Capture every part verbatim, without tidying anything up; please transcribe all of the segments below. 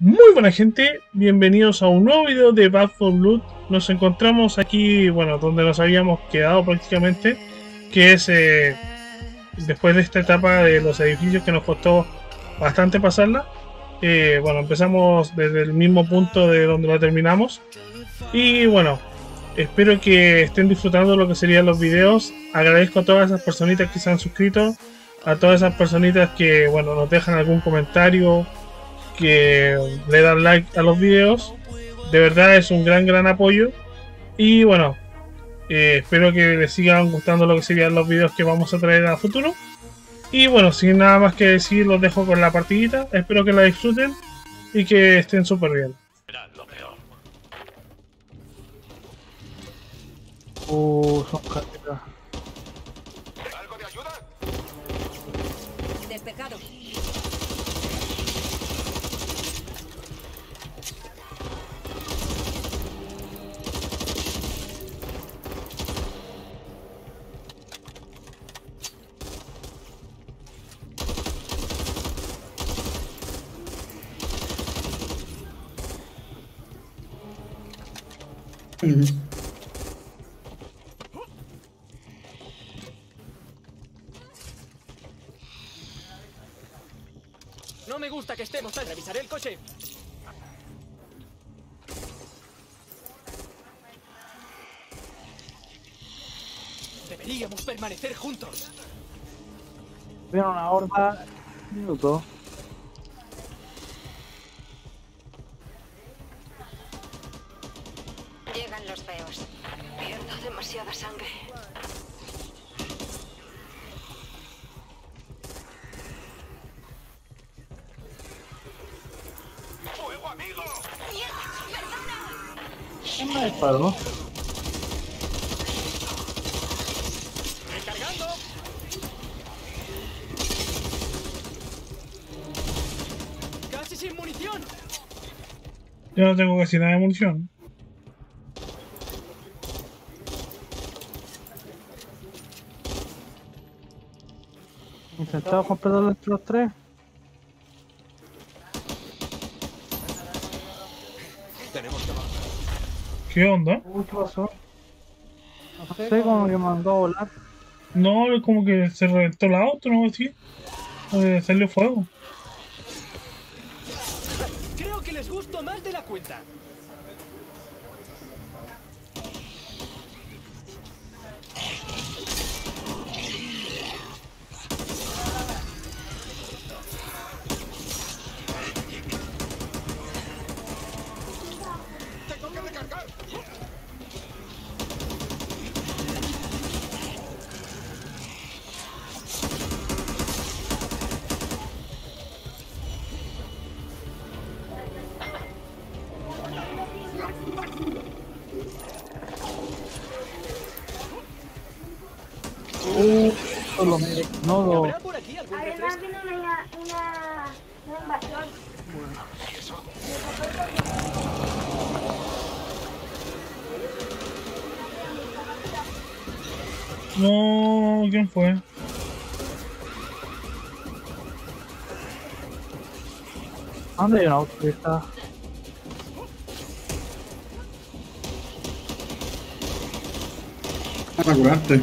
Muy buena gente, bienvenidos a un nuevo video de Back four Blood. Nos encontramos aquí, bueno, donde nos habíamos quedado prácticamente, que es eh, después de esta etapa de los edificios que nos costó bastante pasarla. Eh, bueno, empezamos desde el mismo punto de donde la terminamos. Y bueno, espero que estén disfrutando lo que serían los videos. Agradezco a todas esas personitas que se han suscrito, a todas esas personitas que, bueno, nos dejan algún comentario, que le dan like a los videos. De verdad es un gran gran apoyo. Y bueno, eh, espero que les sigan gustando lo que serían los videos que vamos a traer a futuro. Y bueno, sin nada más que decir, los dejo con la partidita. Espero que la disfruten y que estén súper bien. Uh, son carreras. ¿Algo de ayuda? Despejado. No me gusta que estemos tan... Revisaré el coche. Deberíamos permanecer juntos. Viene una horda. Minuto. Llegan los feos. Pierdo demasiada sangre. ¡Fuego, amigo! ¿Quién me disparó? ¡Recargando! ¡Casi sin munición! Yo no tengo casi nada de munición. Intentaba completar entre los tres. Tenemos que avanzar. ¿Qué onda? Uy, ¿qué pasó? No sé, como que me mandó a volar. No, es como que se reventó el auto, ¿no? Así. Eh, salió fuego. Creo que les gusto más de la cuenta. ¡Tengo que recargar! Uh, solo me. No, no. ¿Habrá por aquí algún Además refresco? viene una, una, una invasión. No, ¿quién fue? ¿Dónde hay un auto que está? Para curarte.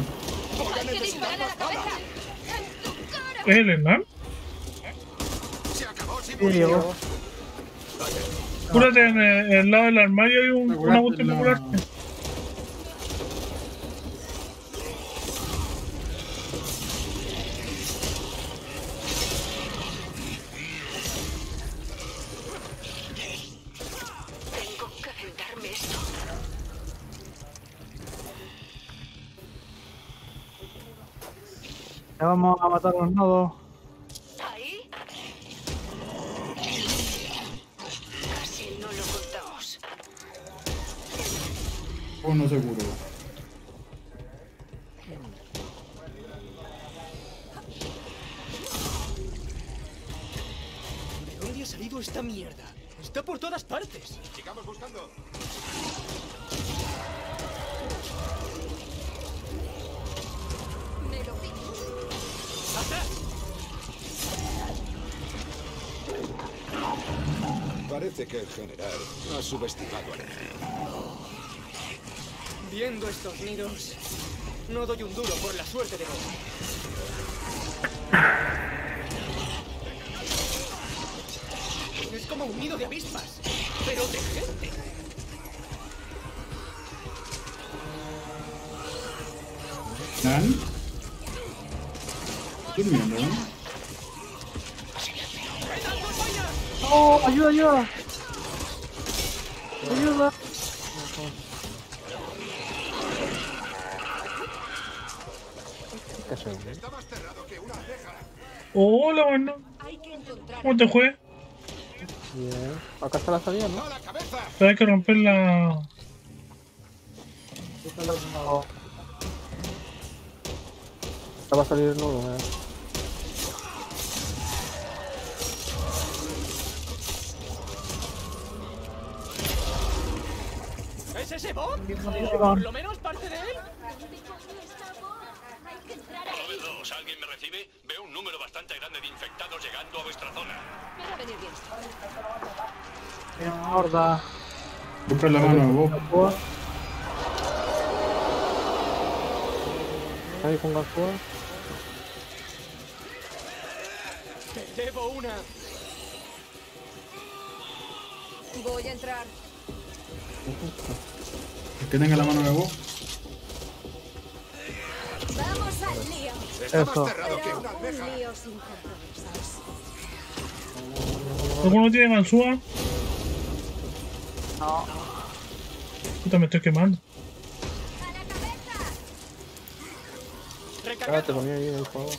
¿Es el Hernán? Se acabó sin Sí, munición. llegó. Cúrate en el, en el lado del armario, hay un, Para una curarte cuestión de la- curarte. Tengo que vendarme esto. Ya vamos a matar a los nodos. ¿Ahí? Casi no lo contamos. Uno seguro. ¿De dónde ha salido esta mierda? Está por todas partes. Sigamos buscando. Me lo pido. ¡Atrás! Parece que el general ha subestimado al enemigo. Viendo estos nidos, no doy un duro por la suerte de Bob. Es como un nido de avispas, pero de gente. ¿Nan? Durmiendo, ¿no? ¡Oh! ¡Ayuda, ayuda! ¡Ayuda! Está más cerrado que una abeja. Hola, bueno. ¿Cómo te fue? Bien. Acá está la salida, ¿no? ¡A la cabeza! Pero hay que romper la... No. Acá va a salir el nudo, eh. ¿Es ese Bob? va. ¿Por lo menos parte de él? Dos, ¿alguien me recibe? Veo un número bastante grande de infectados llegando a vuestra zona. Me va a venir bien. Bien, horda. Busca la mano, vos. Ganzúa. Ahí con ganzúa. Te debo una. Voy a entrar. El que tenga la mano de vos. Vamos al lío. Está Eso. más cerrado que Pero una un abeja. lío sin compromisos. ¿Alguno tiene ganzúa? No. Puta, me estoy quemando. Ya te ponía ahí en el fuego.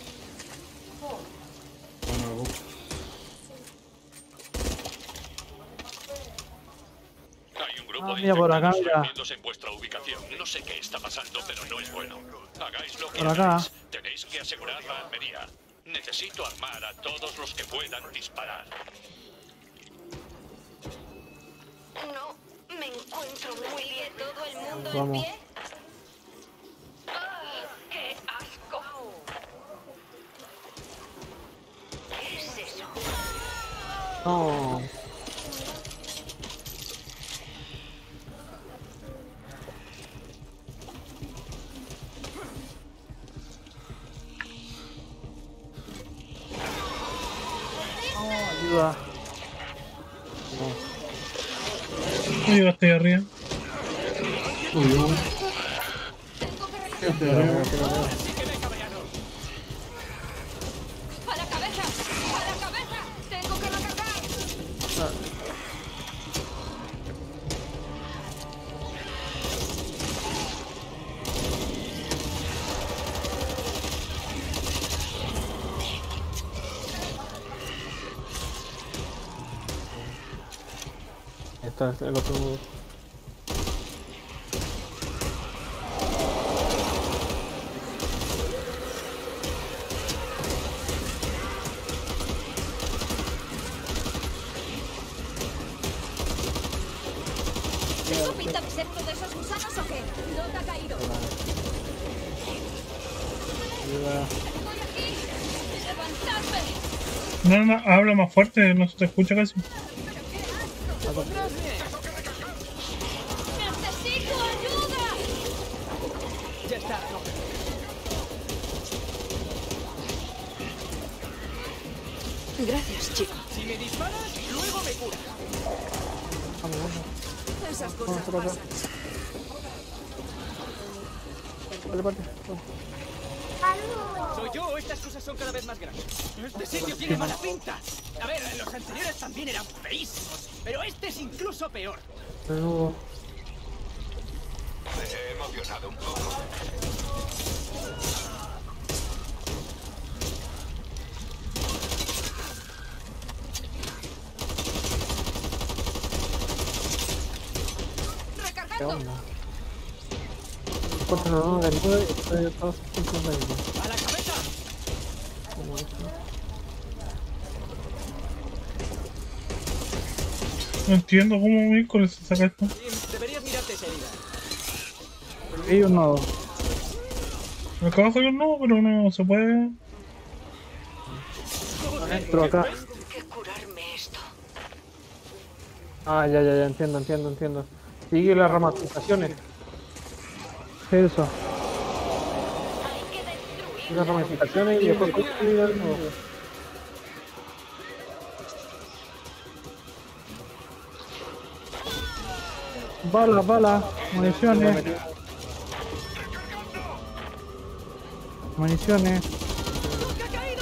Mano de vos. Hay un grupo Ah, de mira, por acá, infectados mira. reuniéndose en vuestra ubicación. No sé qué está pasando, pero no es bueno. Hagáis lo que Por acá. hagáis. Tenéis que asegurar la armería. Necesito armar a todos los que puedan disparar. No, me encuentro muy bien. ¿Todo el mundo Vamos. en pie? ¡Ah, qué asco! ¿Qué es eso? No. No, ayuda. ¿Cómo llegaste ahí arriba? Uy, yo. Quédate arriba. ¡A la cabeza! ¡A la cabeza! ¡Tengo que recargar! Este es el otro nudo. ¿Tengo pinta de ser uno de esos gusanos o qué? ¿No te ha caído? Ayuda. ¡Estoy aquí! ¡Levantadme! No, no, habla más fuerte, no se te escucha casi. ¡Necesito ayuda! Ya está, no. Gracias, chico. Si me disparas, luego me curas. Esas cosas por acá. pasan. Vale, vale. ¿Soy yo o estas cosas son cada vez más grandes? Este sitio tiene mala pinta. A ver, los anteriores también eran feísimos, pero este es incluso peor. El nudo. Me he emocionado un poco. ¿Qué ¡Recargando! onda? Cuántos no de nudo y estoy todos juntos de nudo. ¡A la cabeza! Como esto. No entiendo cómo miércoles se saca esto. Jim, deberías mirarte esa herida. Y un nodo. Acá abajo hay un nudo, pero no se puede. Adentro acá. Tengo que curarme esto. Ah, ya, ya, ya, entiendo, entiendo, entiendo. Sigue las ramificaciones. Eso. Las ramificaciones y después construir algo nuevo. Balas, balas, municiones. Municiones. ¡Nunca ha caído!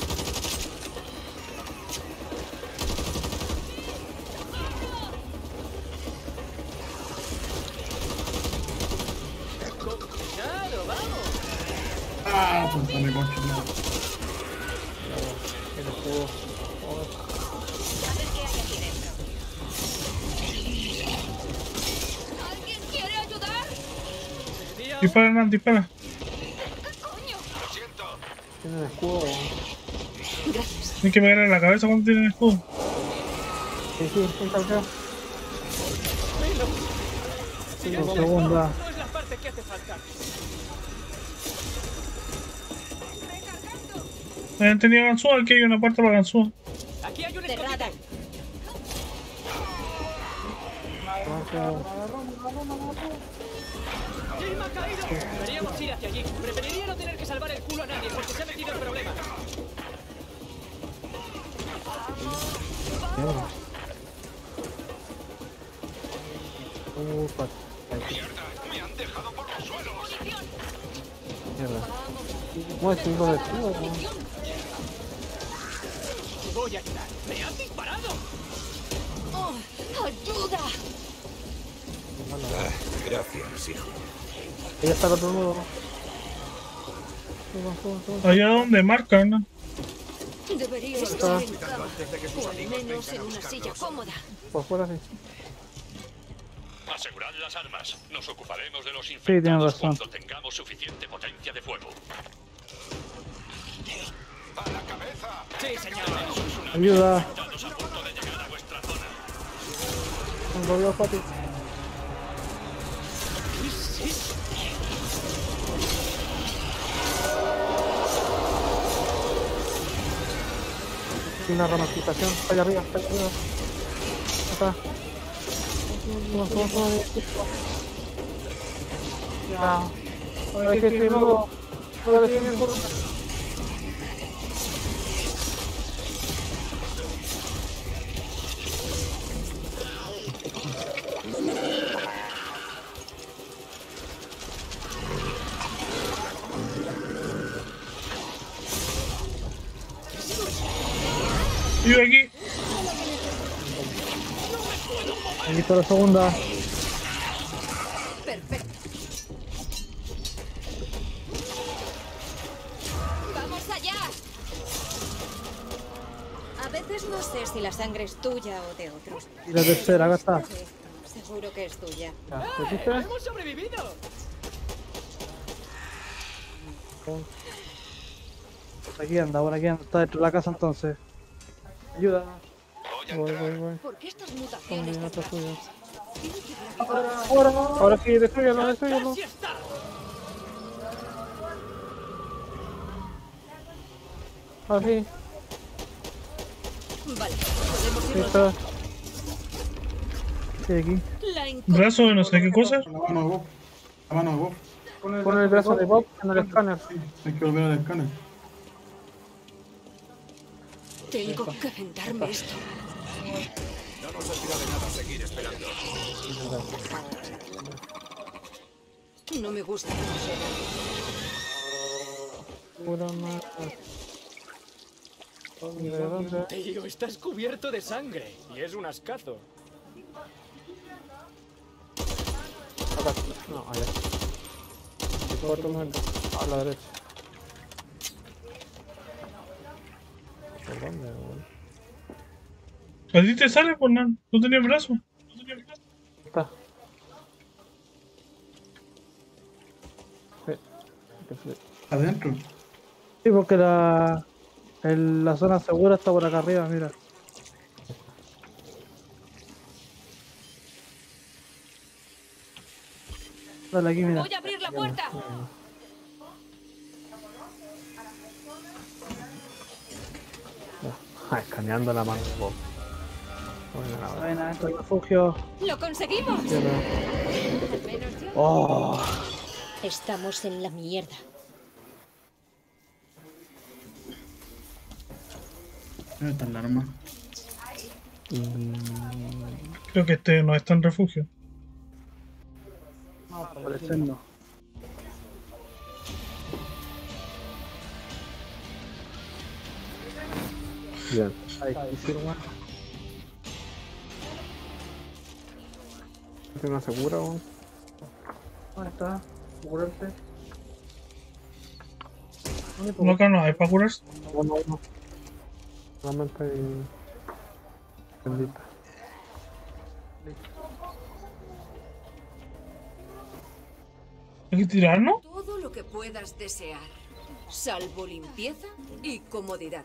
¡Cuidado, vamos! Ah, pues me concha madre. ¿Alguien quiere ayudar? Tío, Dispara, Nan, dispara. ¡Coño! Tiene el escudo. Tienes que pegarle en la cabeza cuando tienen el escudo. Sí, sí, sí, campeón. sigue Por así. segunda. No es la parte que hace falta. Eh, tenía ganzúa, aquí hay una puerta para ganzúa. Aquí hay un Cerrada. escondite. ¡Jim ha caído! Deberíamos ir hacia allí. Preferiría no tener que salvar el culo a nadie porque se ha metido en problemas. Uh, pat- ¡Mierda! ¡Me han dejado por los suelos! mierda. ¿Cómo es cinco de escudo? Voy a ayudar. ¡Me han disparado! ¡Oh! ¡Ayuda! Ah, gracias, hijo. Ella está al otro lado. Allá donde marcan, ¿no? Debería estar en cama. O al menos en una silla cómoda. Por fuera sí. Asegurad las armas. Nos ocuparemos de los tienes infectados razón. cuando tengamos suficiente potencia de fuego. Sí, señor. Ayuda. Estamos a punto de llegar a vuestra zona. Un gobierno Pati. Una ramificación. Está allá arriba, está allá arriba. Acá. Toma, toma, toma. Ya. Hay que escribirlo. No le escribir por... Y yo aquí. Aquí está la segunda. Perfecto. ¡Vamos allá! A veces no sé si la sangre es tuya o de otros. Y la tercera, acá está. Sí, seguro que es tuya. Ya, ¡Ah! ¿te viste? ¡Hemos sobrevivido! Por aquí anda, por aquí anda. Está dentro de la casa entonces. Ayuda. Voy, voy, voy. ¿Por qué estas Toma, mutaciones ya tan está suyo. raras? Ahora, ahora sí, destruyelo, destruyelo. ¡Casi está! Ahora sí, Vale, podemos sí irnos. está. Sí, aquí. La inco- Brazo de no sé qué cosa. La mano de Bob. La mano de Bob. Pon el brazo de Bob en el escáner. Hay que volver al escáner. Tengo que vendarme esto. No nos servirá de nada seguir esperando. No me gusta cómo suena. Pura madre. ¿De dónde? Tío, estás cubierto de sangre. Y es un ascazo. Acá. No, allá. Otro momento. A la derecha. ¿Por dónde, güey? ¿A ti te sale, pues, Nan? ¿No tenías brazo? Está. Sí. Que sí. Adentro. Sí, porque la, el- la zona segura está por acá arriba, mira. Dale aquí, mira. Voy a abrir la puerta. Ah, escaneando la mano. Bob. Bueno, nada. Ven adentro del refugio. ¡Lo conseguimos! Yo no- Al menos yo. Oh. Estamos en la mierda. ¿Dónde está el arma? Creo que este no está en refugio. No, al parecer no. Bien. Ahí, hicieron una. ¿Tiene una segura o? ¿Dónde está? Curarte. ¿Dónde No, puedo? acá no hay para curarse. No, no, no. Solamente hay... Bendita. ¿Hay que tirarnos? Todo lo que puedas desear, salvo limpieza y comodidad.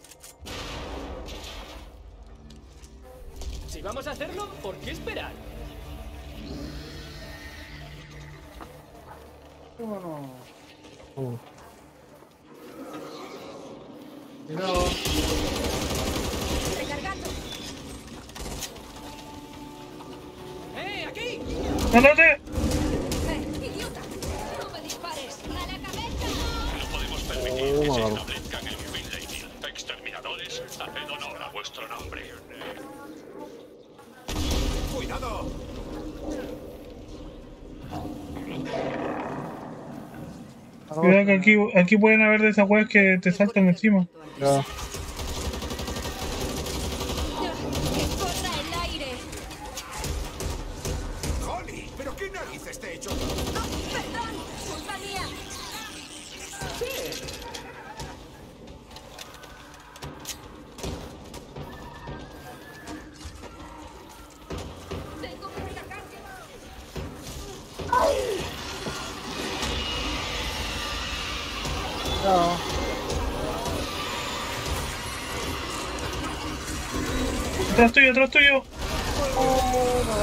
Si vamos a hacerlo, ¿por qué esperar? Vámonos. Vamos. Cuidado. Recargando. ¡Eh, aquí! ¡Mátate! ¡Eh, idiota! ¡No me dispares! ¡A la cabeza! No podemos permitir Oh, que se malo. establezcan en Finley. Exterminadores, haced honor a vuestro nombre. ¡Cuidado! Cuidado que aquí, aquí pueden haber de esas weas que te saltan encima. Ya. ¡Que corra el aire! ¡Holly! ¿Pero qué narices te he hecho? ¡Ah, perdón! ¡Culpa mía! ¡Tengo que recargar! Cuidado. Atrás tuyo, atrás tuyo. Me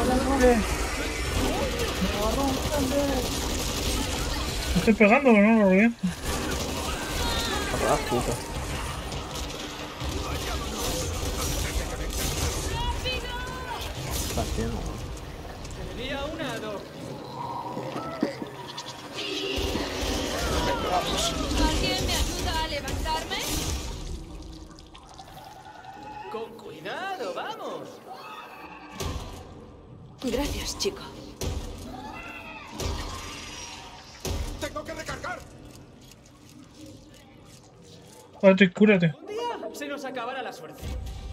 agarró un grande. Me estoy pegando, pero no lo veo bien. Ah, puta. Está lleno. Venía una, dos. ¿Alguien me ayuda a levantarme? Con cuidado, vamos. Gracias, chico. ¡Tengo que recargar! Párate y cúrate. Un día se nos acabará la suerte.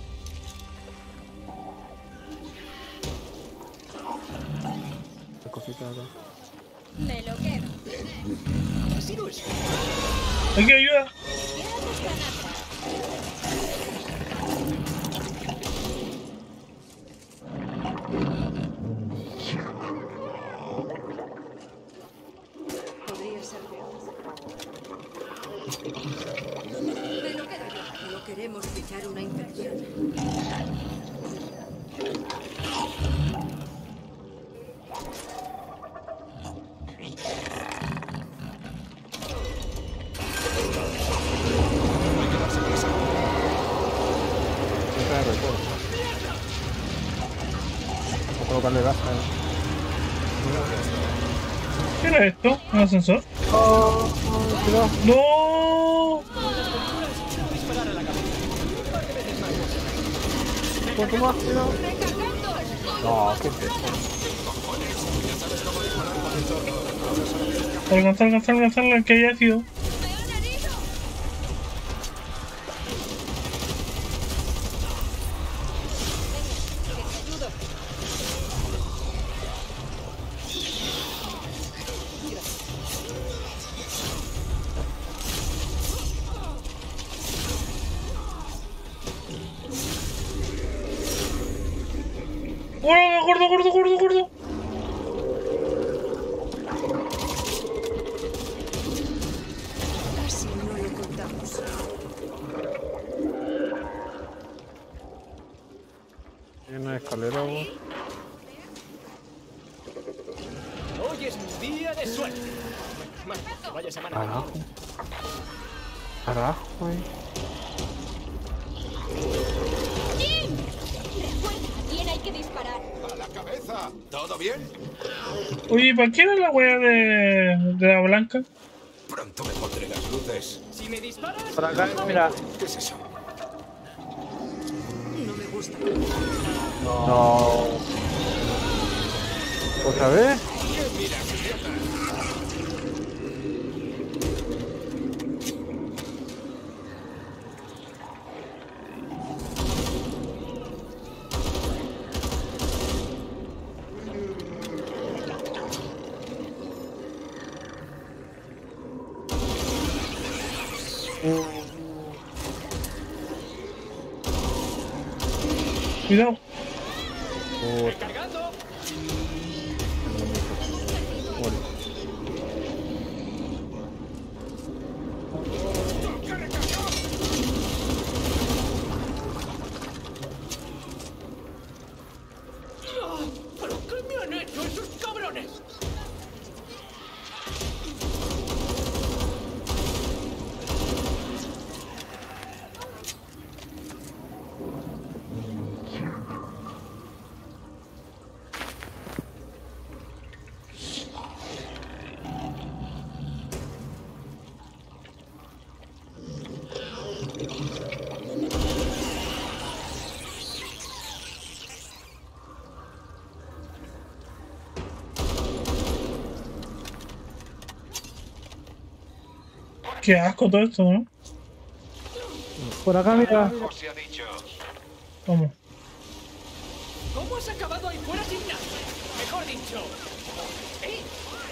La cosita de acá. Me lo quedo. Así no es. Aquí ayuda. ¿Quieres ganar? Podría ser peor. Me lo quedo yo. No queremos fichar una infección. Esta es recuerdo. Voy a colocarle gas a él. ¿Qué era esto? ¿Un ascensor? Oh, cuidado. ¡No! Quiero disparar a la cabeza. Un par de veces más. Un poco más, cuidado. No, qué es esto. Alcanzar, alcanzar, alcanzar, que haya sido. ¡Me han herido! Venga, que te ayudo. ¡Gordo, gordo, gordo, gordo, gordo! Casi no lo contamos. Hay una escalera, vos. Hoy es un día de suerte. Mal, que vaya semana. Carajo. Carajo, eh. Recuerda, ¿a quién hay que disparar? ¡A la cabeza! ¿Todo bien? Oye, ¿para qué era la wea de, de la blanca? Pronto me pondré las luces. Si me disparas... Por acá, mira. ¿Qué es eso? No me gusta. No. ¿Otra vez? ¿Qué miras, idiota? Cuidado. ¡Recargando! ¿Pero qué me han hecho esos cabrones? Qué asco todo esto, ¿no? Por acá, mira. Os he dicho. Vamos. ¿Cómo has acabado ahí fuera sin nada? Mejor dicho... ¿Eh?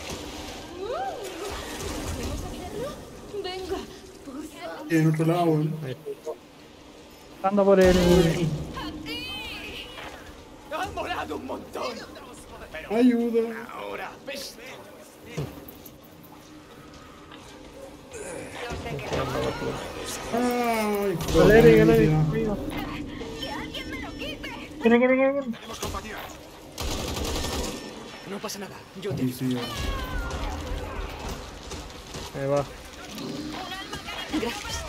¿Podemos hacerlo? Venga, por Y en otro lado, weón. Anda por el. ¡Ha molado un montón! Pero Ayuda. ahora, ¿ves? Ay, Galeri, qué galeri. mentira. Corre, corre, corre, corre. Tenemos compañía. No pasa nada, yo te... Sí, sí, weón. Ahí va. Gracias.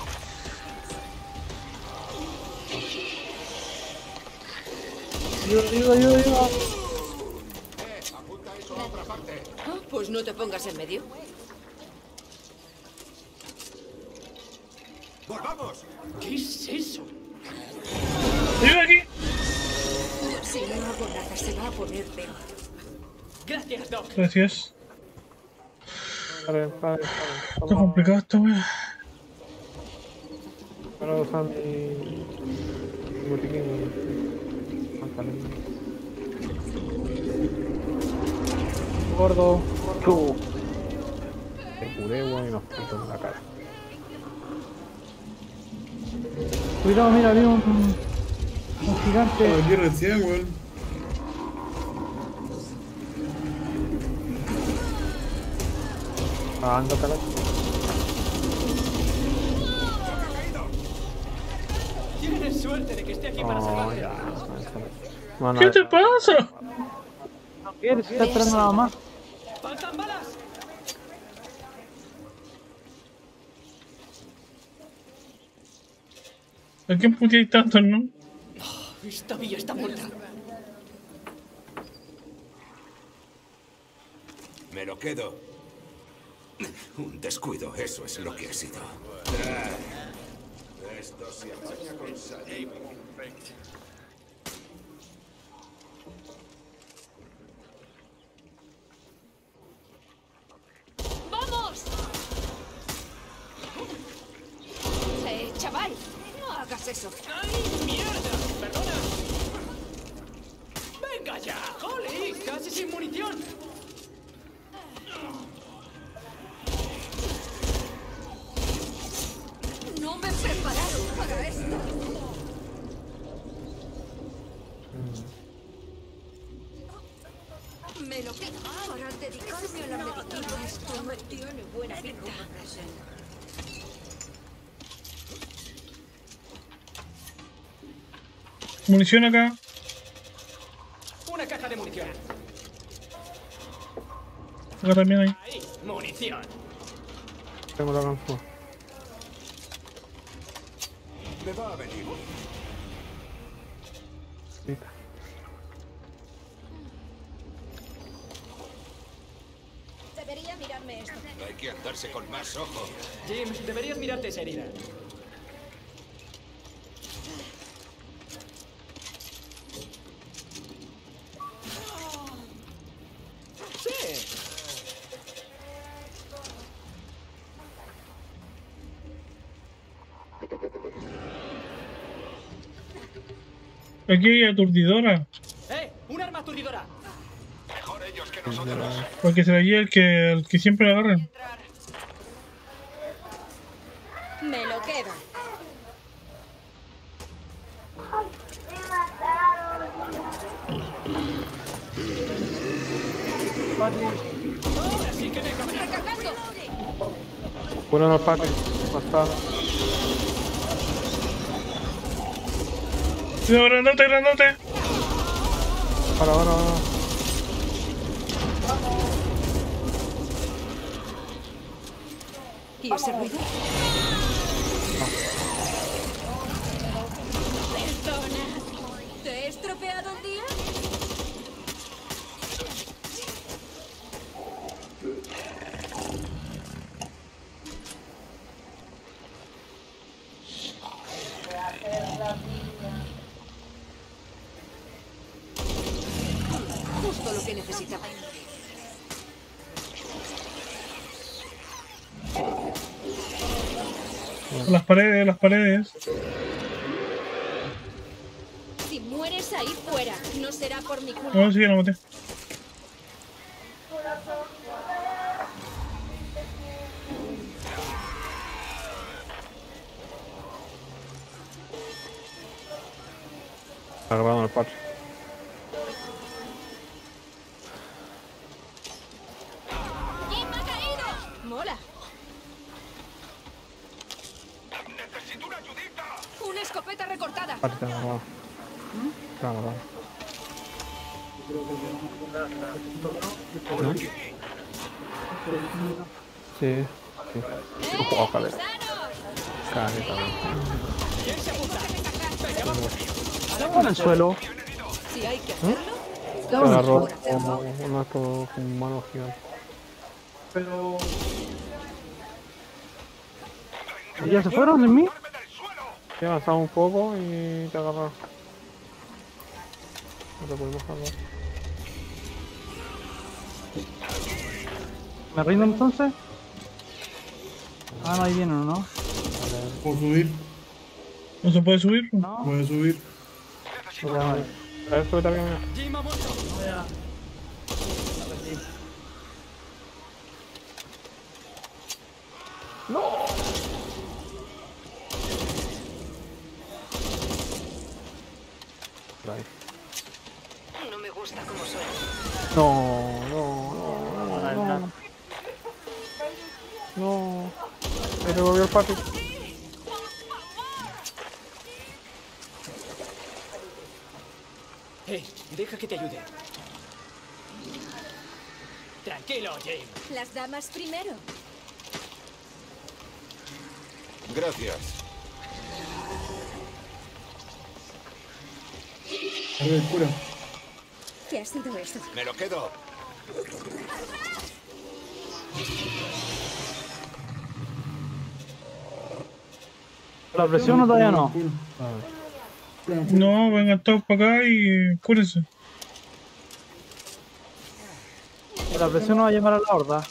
Ayuda, ayuda, ayuda, ayuda. Eh, apunta eso a otra parte. Ah, pues no te pongas en medio. ¡Volvamos! ¿Qué es eso? ¡Ayuda aquí! Si no hago nada, se va a poner peor. Gracias, Doc. Gracias. Vale, vale, Está vale. complicado esto, wea. Ahora voy a usar mi. mi botiquín. Pantalón. Gordo. Tú. Te curé, weón, y nos puso en la cara. Cuidado, mira, había un. un gigante. Aquí recién, weón. Ah, ándate la. Tienes suerte de que esté aquí para No, salvarte. ya. Mano, ¿Qué te pasa? no quieres, si está esperando nada más. ¡Faltan balas! ¿A quién puteáis tanto, no? Esta vía está muerta. Me lo quedo. Un descuido, eso es lo que ha sido. Esto se apaña con saliva. ¡Vamos! Eh, chaval, No hagas eso. ¡Ay, mierda! ¡Perdona! ¡Venga ya! ¡Jolly! ¡Casi sin munición! No me prepararon para esto. Me lo pido. Para dedicarme a la medicina, esto no tiene buena pinta. Munición acá. Una caja de munición. Acá también hay. Ahí, munición. Tengo la ganzúa. Me va a venir. darme esto. Hay que andarse con más ojo. Jim, deberías mirarte esa herida. Sí. Aquí hay aturdidora. ¡Eh! ¡Un arma aturdidora! Mejor ellos que nosotros. Porque será allí el que, el que siempre agarren. Me lo quedo. Ahora sí que me cabré. ¡Recargando! Cúranos al Patrick. Bastado. Cuidado, grandote, grandote. Para, para, para. ¿Y ese ruido? Perdona. ¿Te he estropeado el día? Justo lo que necesitaba. Las paredes, las paredes. Si mueres ahí fuera, no será por mi culpa. No, sí, lo maté. Está grabando el Patrick. ¿Quién me ha caído? Mola. ¡Necesito una ayudita! Una escopeta recortada. Patrick, está grabado. Está grabado. ¿No? Sí, sí. ¡Eh! Ojalá. ¡Gusanos! Carita, ¿Quién se apunta? Venga, vamos, tío. En el suelo. Si hay que hacerlo, Se vamos agarró por hacerlo. como un acto con mano gigante. Pero... ¿Ya se fueron de mí? Sí, avanzamos un poco y te agarraron. No te podemos agarrar. ¿Me rindo entonces? Ah, no, ahí vienen, ¿no? Puedo subir, ¿No se puede subir? No. puedo subir. Ya, vale. A ver, súbete aquí, mira. Jim ha muerto. Ahí. No me gusta cómo suena. No, no, no, no, no. No. Me revolvió el Patrick. Hey, deja que te ayude. Tranquilo, Jim. Las damas primero. Gracias. A ver, cura. ¿Qué ha sido eso? Me lo quedo. ¿La presión o todavía no? Cura. Cura, cura. No, vengan todos para acá y cúrense. La presión no va a llamar a la horda.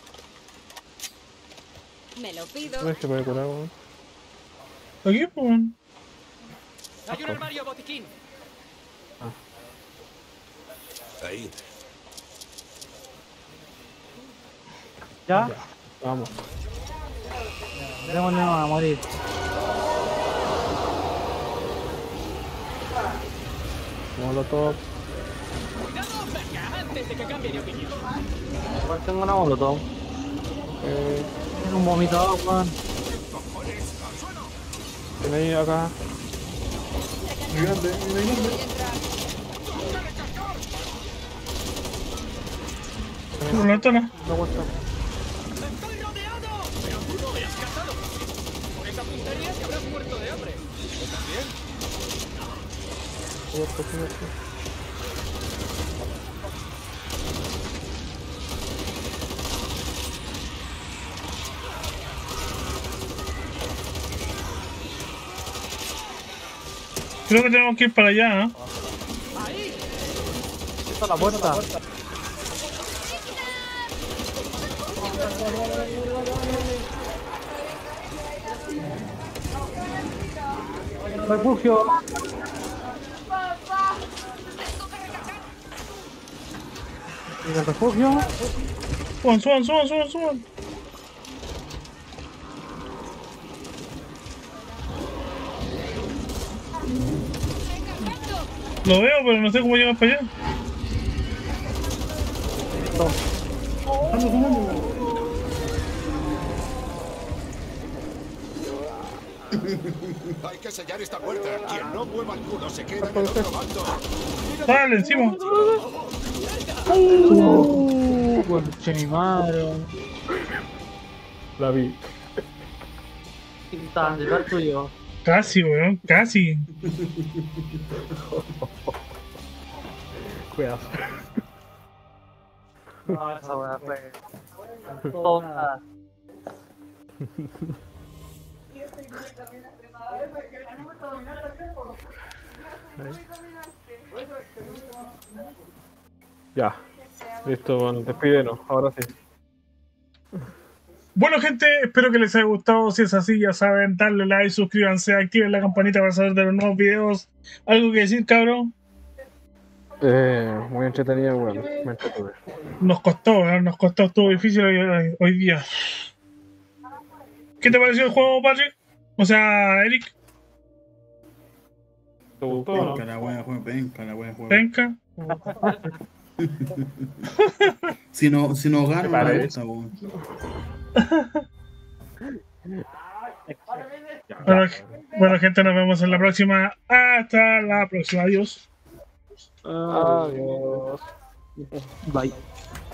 Me lo pido. No es que puede curar, weón. Aquí, pues. Hay un armario botiquín. Ahí. ¿Ya? Vamos. Démosle a morir. Molotov. Cuidado, venga, antes de que cambie de opinión. Igual tengo una molotov. Eh, Tiene un vomitador, weón. tiene ahí acá. Muy grande, muy grande. Por la tona. No aguanta. ¡Estoy rodeado! Pero tú no me has cazado. Por esa puntería te habrás muerto de hambre. ¿Yo también? Cubierto, cubierto. Creo que tenemos que ir para allá, ¿eh? Está la puerta. Refugio. ¿Y el refugio? Suban, suban, suban, suban, suban. Lo veo, pero no sé cómo llegar para allá. Hay que sellar esta puerta. Quien no mueva el culo se queda en el otro bando. Dale, encima. Uh, conche mi madre. La vi. Está detrás tuyo. Casi, weón, casi. Cuidado. No, esa weá fue. Tonta. Ya. Listo, bueno, despídenos. Ahora sí. Bueno, gente, espero que les haya gustado. Si es así, ya saben, darle like, suscríbanse, activen la campanita para saber de los nuevos videos. ¿Algo que decir, cabrón? Eh, muy entretenido, bueno. Me entretuve. Nos costó, ¿eh? Nos costó, estuvo difícil hoy, hoy día. ¿Qué te pareció el juego, Patrick? O sea, Eric. ¿Te gustó? Penca la wea, juego, penca la wea, juego. Venga. Si no, si no gano, no me gusta, weón. Bueno, bueno, gente, nos vemos en la próxima. Hasta la próxima. Adiós. Adiós. Bye.